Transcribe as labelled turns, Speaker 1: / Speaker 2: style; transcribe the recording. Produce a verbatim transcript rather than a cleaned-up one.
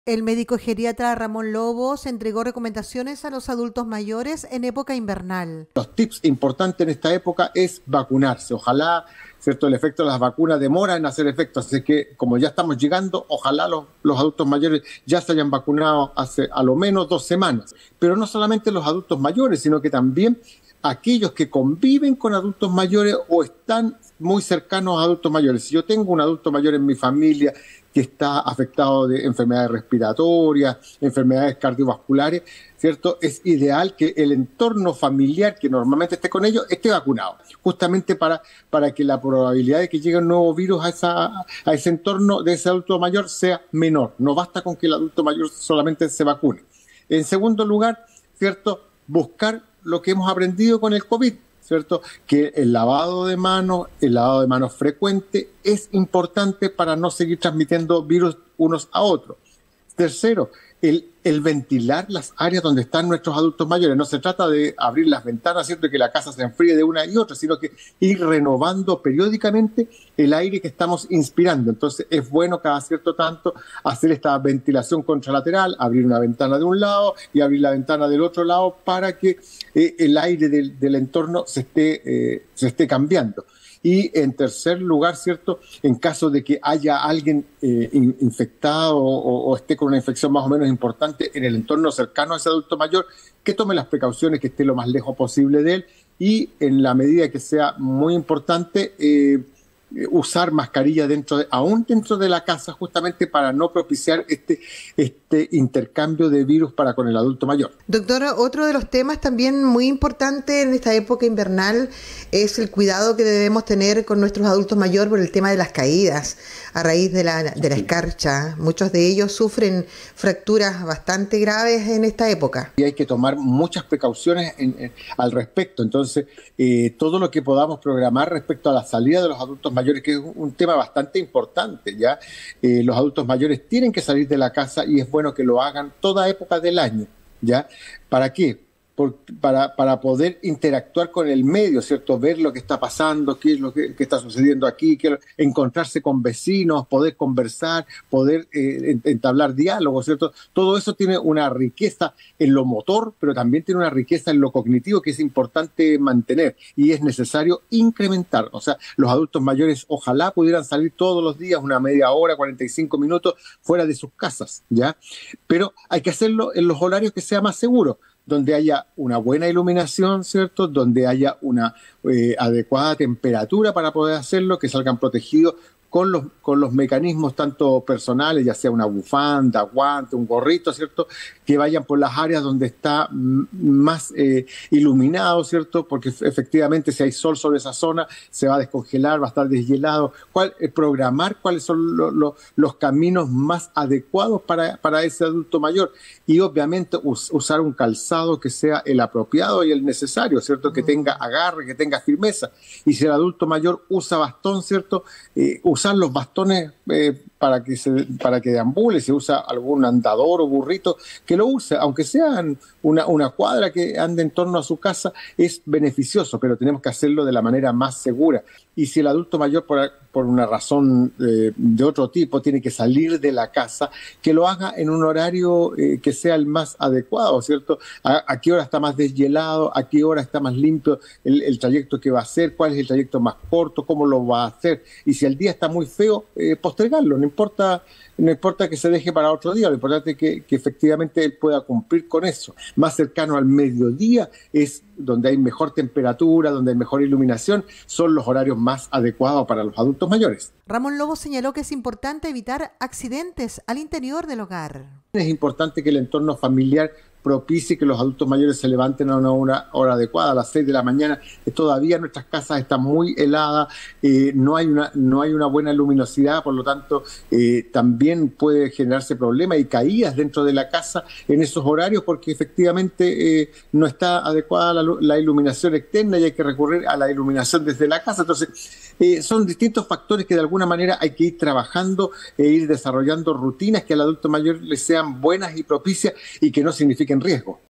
Speaker 1: El médico geriatra Ramón Lobos entregó recomendaciones a los adultos mayores en época invernal.
Speaker 2: Los tips importantes en esta época es vacunarse. Ojalá, ¿cierto? El efecto de las vacunas demora en hacer efecto, así que como ya estamos llegando, ojalá los, los adultos mayores ya se hayan vacunado hace a lo menos dos semanas. Pero no solamente los adultos mayores, sino que también aquellos que conviven con adultos mayores o están muy cercanos a adultos mayores. Si yo tengo un adulto mayor en mi familia que está afectado de enfermedades respiratorias, enfermedades cardiovasculares, ¿cierto? Es ideal que el entorno familiar que normalmente esté con ellos esté vacunado, justamente para, para que la probabilidad de que llegue un nuevo virus a, esa, a ese entorno de ese adulto mayor sea menor. No basta con que el adulto mayor solamente se vacune. En segundo lugar, ¿cierto? Buscar lo que hemos aprendido con el COVID, ¿cierto? Que el lavado de manos, el lavado de manos frecuente es importante para no seguir transmitiendo virus unos a otros. Tercero, el, el ventilar las áreas donde están nuestros adultos mayores. No se trata de abrir las ventanas, ¿cierto? Que la casa se enfríe de una y otra, sino que ir renovando periódicamente el aire que estamos inspirando. Entonces es bueno cada cierto tanto hacer esta ventilación contralateral, abrir una ventana de un lado y abrir la ventana del otro lado para que eh, el aire del, del entorno se esté, eh, se esté cambiando. Y en tercer lugar, ¿cierto? En caso de que haya alguien eh, in, infectado o, o esté con una infección más o menos importante en el entorno cercano a ese adulto mayor, que tome las precauciones, que esté lo más lejos posible de él y en la medida que sea muy importante, eh, usar mascarilla dentro de, aún dentro de la casa, justamente para no propiciar este, este intercambio de virus para con el adulto mayor.
Speaker 1: Doctora, otro de los temas también muy importante en esta época invernal es el cuidado que debemos tener con nuestros adultos mayores por el tema de las caídas a raíz de la, de la escarcha. Muchos de ellos sufren fracturas bastante graves en esta época.
Speaker 2: Y hay que tomar muchas precauciones en, en, al respecto. Entonces, eh, todo lo que podamos programar respecto a la salida de los adultos mayores, que es un tema bastante importante, ¿ya? Eh, los adultos mayores tienen que salir de la casa y es bueno que lo hagan toda época del año, ¿ya? ¿Para qué? Por, para, para poder interactuar con el medio, ¿cierto? Ver lo que está pasando, qué es lo que, que está sucediendo aquí, que, encontrarse con vecinos, poder conversar, poder eh, entablar diálogo, ¿cierto? Todo eso tiene una riqueza en lo motor, pero también tiene una riqueza en lo cognitivo que es importante mantener y es necesario incrementar. O sea, los adultos mayores ojalá pudieran salir todos los días una media hora, cuarenta y cinco minutos fuera de sus casas, ¿ya? Pero hay que hacerlo en los horarios que sea más seguro, donde haya una buena iluminación, ¿cierto? Donde haya una eh, adecuada temperatura para poder hacerlo, que salgan protegidos con los, con los mecanismos tanto personales, ya sea una bufanda, guante, un gorrito, ¿cierto? Que vayan por las áreas donde está más eh, iluminado, ¿cierto? Porque efectivamente si hay sol sobre esa zona se va a descongelar, va a estar deshielado. ¿Cuál, eh, programar cuáles son lo, lo, los caminos más adecuados para, para ese adulto mayor y obviamente us, usar un calzado que sea el apropiado y el necesario, ¿cierto? Que tenga agarre, que tenga firmeza. Y si el adulto mayor usa bastón, ¿cierto? Eh, usar los bastones eh, para que se, para que deambule, si usa algún andador o burrito, que lo use, aunque sean una, una cuadra que ande en torno a su casa, es beneficioso, pero tenemos que hacerlo de la manera más segura. Y si el adulto mayor, por, por una razón eh, de otro tipo, tiene que salir de la casa, que lo haga en un horario eh, que sea el más adecuado, ¿cierto? A, a qué hora está más deshielado, a qué hora está más limpio el, el trayecto que va a hacer, cuál es el trayecto más corto, cómo lo va a hacer. Y si el día está muy feo, eh, postergarlo, no importa, no importa que se deje para otro día, lo importante es que, que efectivamente él pueda cumplir con eso. Más cercano al mediodía es donde hay mejor temperatura, donde hay mejor iluminación, son los horarios más adecuados para los adultos mayores.
Speaker 1: Ramón Lobo señaló que es importante evitar accidentes al interior del hogar.
Speaker 2: Es importante que el entorno familiar propicie que los adultos mayores se levanten a una hora, hora adecuada, a las seis de la mañana. Todavía nuestras casas están muy heladas, eh, no hay una, no hay una buena luminosidad, por lo tanto eh, también puede generarse problemas y caídas dentro de la casa en esos horarios porque efectivamente eh, no está adecuada la, la iluminación externa y hay que recurrir a la iluminación desde la casa. Entonces eh, son distintos factores que de alguna manera hay que ir trabajando e ir desarrollando rutinas que al adulto mayor le sean buenas y propicias y que no signifiquen riesgo.